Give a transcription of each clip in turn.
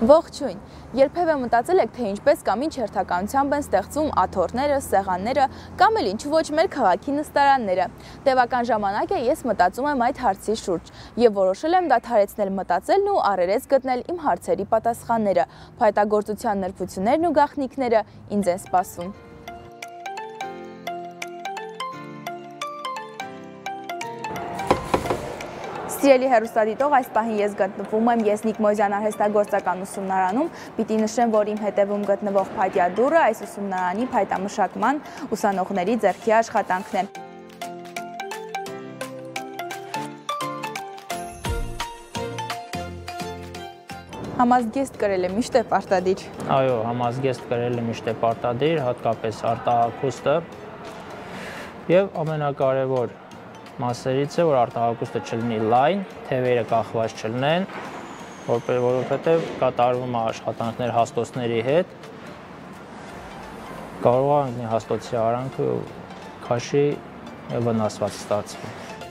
Ողջույն, երբևէ մտածել եք, թե ինչպես կամ ինչ հերթականությամբ են ստեղծվում աթոռները, սեղանները կամ էլ ինչու ոչ մեր քաղաքի նստարանները։ Տևական ժամանակ է ես մտածում եմ այդ հարցի շուրջ եւ որոշել եմ դադարեցնել մտածելն ու առերես գտնել իմ հարցերի պատասխանները։ Փայտագործության նրբություններն ու գաղտնիքները ինձ են սպասում։ Սիրելի հեռուստադիտող, այս պահին ես գտնվում եմ Եսնիկ Մոզյան արհեստագործական ուսումնարանում, պիտի նշեմ, որ իմ հետևում գտնվող փայտյա դուռը այս ուսումնարանի փայտամշակման ուսանողների ձեռքի աշխատանքն է։ Համազգեստ կրել է միշտ է պարտադիր։ Այո, համազգեստ կրել է միշտ է պարտադիր, հատկապես արտահայտուստը եւ ամենակարևոր մասերից է, որ արտահայտուստը չլինի լայն, թևերը կախված չլինեն, որովհետև կատարվում է աշխատանքներ հաստոցների հետ, կարող է ընկնի հաստոցի արանքը քաշի եւ վնասված ստացվի։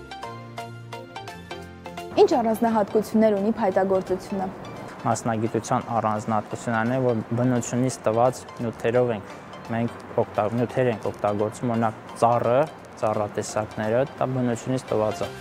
Ինչ առանձնահատկություններ ունի փայտագործությունը։ Մասնագիտության առանձնահատկությունն է, որ բնությունից տված նյութերով նյութեր ենք օգտագործում, օրինակ ծառատեսակները, դա բնությունից տված է։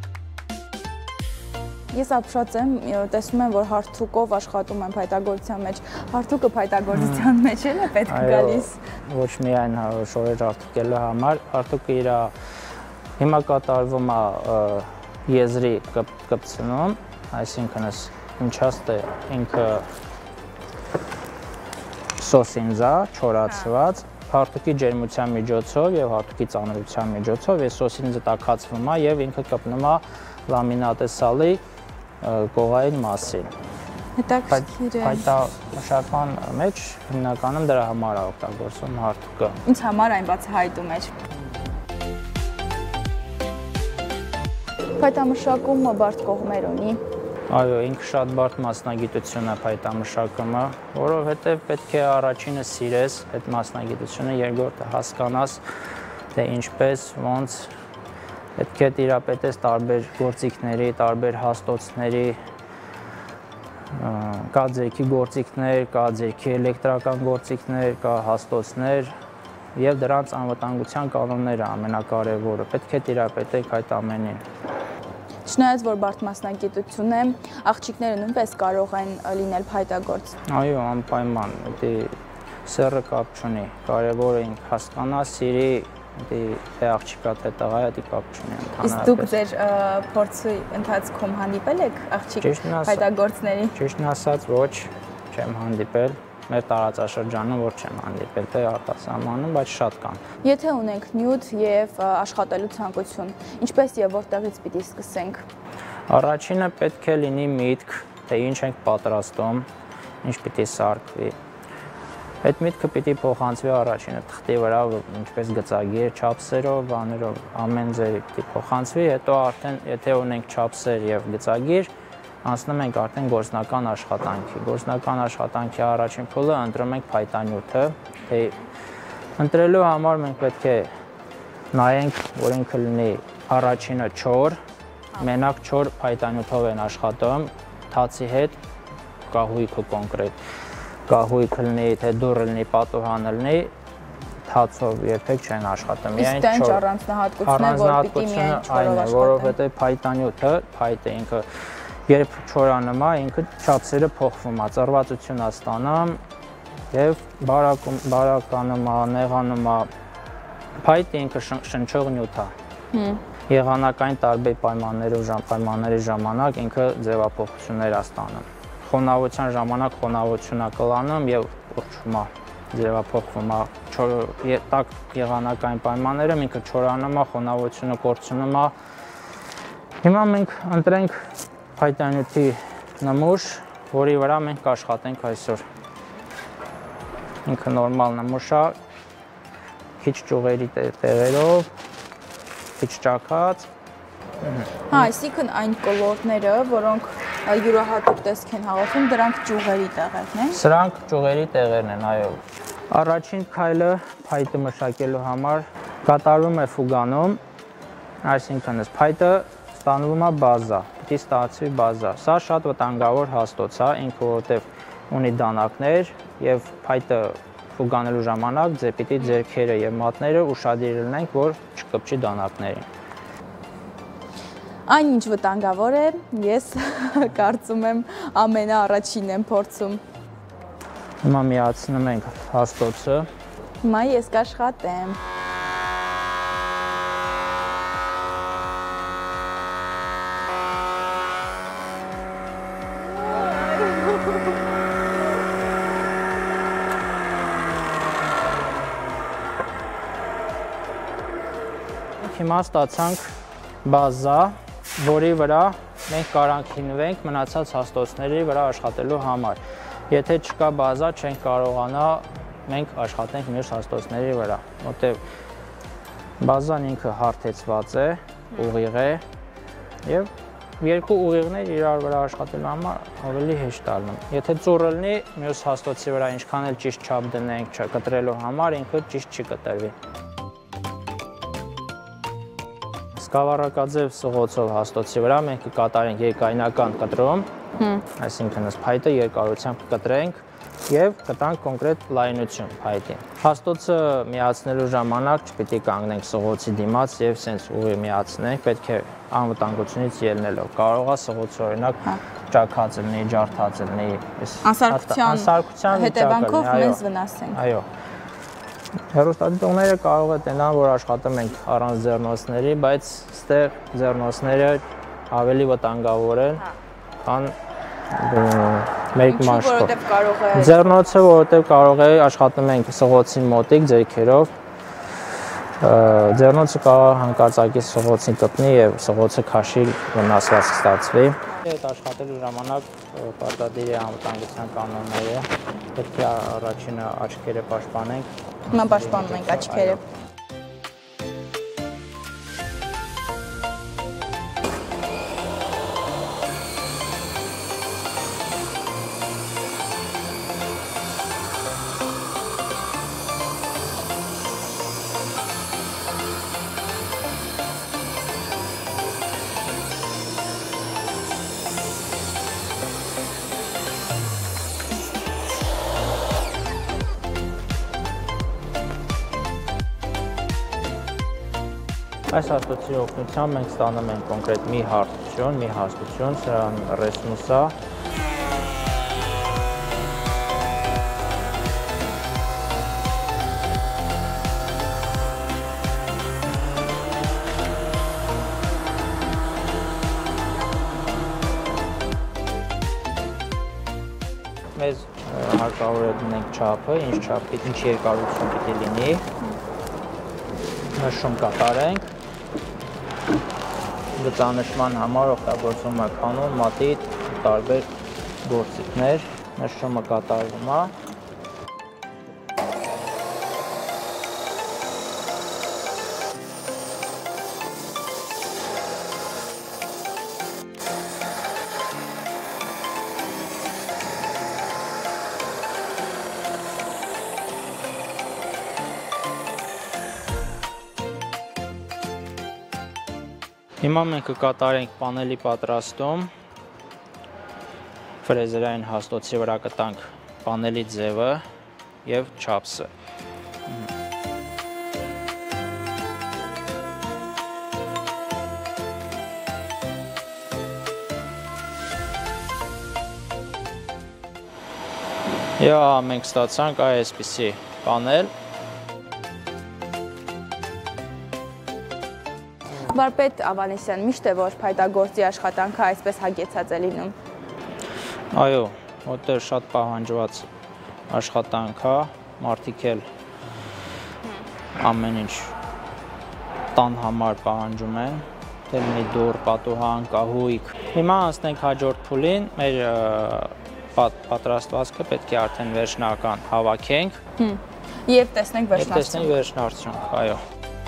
Ես ապշած եմ, տեսնում եմ, որ հարթուկով աշխատում եմ փայտագործության մեջ։ Հարթուկը փայտագործության մեջ է պետք գալիս։ Ոչ միայն շորեր հարթուկելու համար, հարթուկը իր հիմա կատարվում է եզրի կպցնում, այսինքն ինչաստ է ինքը սոսինձա, չորացված, հարթուկի ջերմության միջոցով եւ հարթուկի ծանրության միջոցով այս սոսինձը տաքացվում է եւ ինքը կպնում է լամինատեսալի կողային մասին։ Հետաքրքիր է։ Փայտամշակման մեջ հիմնականում դրա համար է օգտագործվում հարթուկը։ Ինձ համար այն բացահայտում էր։ Փայտամշակումը բարդ կողմեր ունի։ Այո, ինքը շատ բարդ մասնագիտություն է փայտամշակումը, որովհետև պետք է առաջինը սիրես այդ մասնագիտությունը, երկրորդը հասկանաս, թե ինչպես, ոնց պետք է տիրապետես տարբեր գործիքների, տարբեր հաստոցների, կա ձերքի գործիքներ, կա ձերքի էլեկտրական գործիքներ, կա հաստոցներ եւ դրանց անվտանգության կանոնները ամենակարևորը, պետք է տիրապետենք այդ ամենին։ Չնայած որ բարդ մասնագիտություն է, աղջիկները նույնպես կարող են լինել փայտագործ։ Այո, անպայման, դա սեռը կապ չունի, կարևորը ինք հասկանա, սիրի, թե աղջիկա թե տղա է, դա կապ չունի ընդհանրապես։ Իսկ դուք ձեր փորձի ընթացքում հանդիպել եք աղջիկ փայտագործների։ Ճիշտն ասած, ոչ, չեմ հանդիպել։ Մեր տարածաշրջանում որ չեմ հանդիպել, թե արտասահմանում, բայց շատ կան։ Եթե ունենք նյութ եւ աշխատելու ցանկություն, ինչպես եւ որտեղից պիտի սկսենք։ Առաջինը պետք է լինի միտք, թե ինչ ենք պատրաստում, ինչ պիտի սարքվի։ Այդ միտքը պիտի փոխանցվի առաջինը թղթի վրա, ինչպես գծագիր, չափսերով, բաներով, ամեն ձևի պիտի փոխանցվի, հետո արդեն եթե ունենք չափսեր եւ գծագիր, անցնում ենք արդեն գործնական աշխատանքի։ Գործնական աշխատանքի առաջին փուլը ընտրում ենք փայտանյութը, թե ընտրելու համար մենք պետք է նայենք, որ ինքը լինի առաջինը չոր, մենակ չոր փայտանյութով են աշխատում, թացի հետ կահույքը կոնկրետ, կահույքը լինի, թե դուռը լինի, պատուհանը լինի, թացով երբեք չեն աշխատում։ Իսկ դա ինչ առանձնահատկություն է, որ պիտի միայն չորով աշխատեն։ Որովհետև փայտանյութը, փայտը ինքը երբ չորանում է, ինքը չափսերը փոխվում է, ծռվածություն է ստանում եւ բարականում է, նեղանում է։ Փայտը ինքը շնչող նյութ է։ Եղանակային տարբեր պայմանների ժամանակ ինքը ձևափոխություններ է ստանում։ Խոնավության ժամանակ խոնավություն է կլանում եւ ուռչում է, ձևափոխվում է։ Տաք եղանակային պայմաններում ինքը չորանում է, խոնավությունը կորցնում է։ Հիմա մենք ընտրենք փայտանյութի նմուշ, որի վրա մենք կաշխատենք այսօր։ Ինքը նորմալ նմուշ է, քիչ ճյուղերի տեղերով, քիչ ճաքած։ Այսինքն այն կոլորները, որոնք յուրահատուկ տեսք են հաղորդում, դրանք ճյուղերի տեղերն են։ Սրանք ճյուղերի տեղերն են, այո։ Առաջին քայլը փայտը մշակելու համար կատարվում է ֆուգանում, այսինքն փայտը ստանվում է բազա, պիտի ստացվի բազա։ Սա շատ վտանգավոր հաստոց է, ինքը որովհետև ունի դանակներ եւ փայտը ֆուգանելու ժամանակ պիտի ձեռքերը եւ մատները ուշադիր լինենք, որ չկպչի դանակներին։ Այն ինչ վտանգավոր է, ես կարծում եմ ամենաառաջինն եմ փորձում։ Հիմա միացնում ենք հաստոցը։ Հիմա ես կաշխատեմ։ Հիմա ստացանք բազա, որի վրա մենք կարանք հիմնվենք մնացած հաստոցների վրա աշխատելու համար։ Եթե չկա բազա, չենք կարողանա մենք աշխատենք մյուս հաստոցների վրա, որտեղ բազան ինքը հարթեցված է, ուղիղ է եւ երկու ուղիղներ իրար վրա աշխատելու համար ավելի հեշտ է լինում։ Եթե ծուռ լինի, մյուս հաստոցի վրա ինչքան էլ ճիշտ չափ դնենք կտրելու համար, ինքը ճիշտ չի կտրվի։ Սկավառակաձև սղոցով հաստոցի վրա մենք կկատարենք երկայնական կտրում, այսինքն փայտը երկարությամբ կկտրենք եւ կտանք կոնկրետ լայնություն փայտին։ Հաստոցը միացնելու ժամանակ չպիտի կանգնենք սղոցի դիմաց եւ սենց ուղիղ միացնենք, պետք է անվտանգությունից ելնելով։ Կարող է սղոցը օրինակ ճաքած լինի, ջարդած լինի, անսարքության հետևանքով մեզ վնասենք։ Այո։ Հեռուստադիտողները կարող է տենան, որ աշխատում ենք առանց ձեռնոցների, բայց ստեղ ձեռնոցները ավելի վտանգավոր են, քան մեկ մաշկով։ Ձեռնոցը, որովհետև կարող է աշխատում ենք սղոցին մոտիկ ձեռքերով, ձեռնոցը կարող հանկարծակի սղոցին կպնի եւ սղոցը քաշի վնասված կստացվի։ Այդ աշխատելու ժամանակ պարտադիր է անվտանգության կանոնները, պետք է առաջինը աչքերը պաշտպանենք։ Հիմա պաշտպանում ենք աչքերը։ Այս հաստոցի օգնությամբ մենք ստանում ենք կոնկրետ մի հարթություն, մի հաստություն, սրան ռեսմուսա։ Մեզ հարկավոր է դնենք չափը, ինչ երկարություն պիտի լինի, նշում կատարենք, գծանշման համար օգտագործում է կանոն, մատիտ, տարբեր գործիքներ, նշումը կատարվում է։ Հիմա մենք կկատարենք պանելի պատրաստում, ֆրեզերային հաստոցի վրա կտանք պանելի ձևը և չափսը։ Մենք ստացանք այսպիսի պանել։ Վարպետ Ավանեսյան, միշտ է, որ փայտագործի աշխատանքը այսպես հագեցած է լինում։ Այո, որտեղ շատ պահանջված աշխատանք է, մարդիկ էլ ամեն ինչ տան համար պահանջում են, թե լինի դուռ, պատուհան, կահույք։ Հիմա անցնենք հաջորդ փուլին, մեր պատրաստվածքը պետք է արդեն վերջնական հավաքենք Եվ տեսնենք վերջնարդյունք, այո։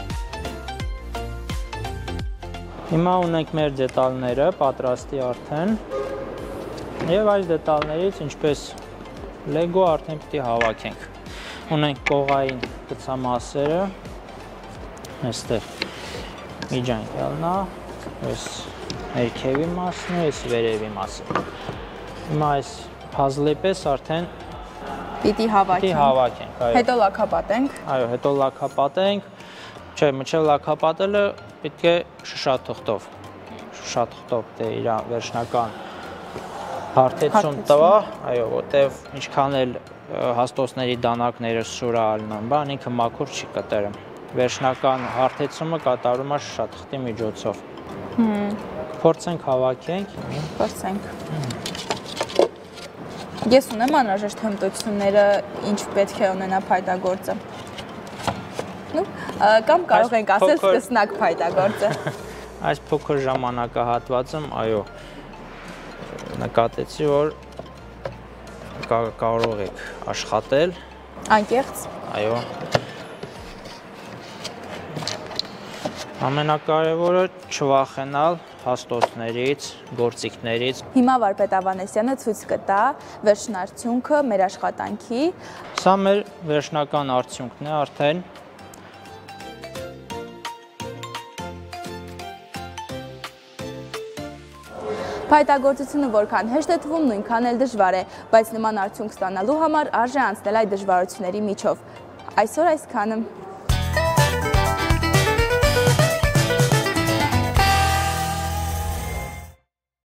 Հիմա ունենք մեր դետալները պատրաստի արդեն և այս դետալներից ինչպես լեգո արդեն պիտի հավաքենք։ Ունենք կողային գծամասերը, այստեղ միջանկյալն է, այս ներքևի մասն ու այս վերևի մասը։ Հիմա այս Puzzle-ի պես արդեն պիտի հավաքենք, այո։ Հետո լաքապատենք։ Այո, հետո լաքապատենք։ Չէ, մինչև լաքապատելը պետք է շշաթղթով դե իր վերջնական հարթեցում տվա, այո, որտեվ ինչքան էլ հաստոցների դանակները սուրալն են, բան ինքը մաքուր չի կտրում։ Վերջնական հարթեցումը կատարում է շշաթղթի միջոցով։ Փորձենք հավաքենք։ Փորձենք։ Ես ունեմ անհրաժեշտ հմտությունները, ինչ պետք է ունենա փայտագործը։ Կամ կարող ենք ասել սկսնակ փայտագործը։ Այս փոքր ժամանակահատվածում, այո, նկատեցի, որ կարող եք աշխատել։ Անկեղծ։ Այո։ Ամենակարևորը չվախենալ հաստոցներից, գործիքներից։ Հիմա վարպետ Ավանեսյանը ցույց կտա վերջնարդյունքը մեր աշխատանքի։ Սա մեր վերջնական արդյունքն է արդեն։ Փայտագործությունը որքան հեշտ է թվում, նույնքան էլ դժվար է, բայց նման արդյունք ստանալու համար արժե անցնել այդ դժվարությունների միջով։ Այսօր այսքանը։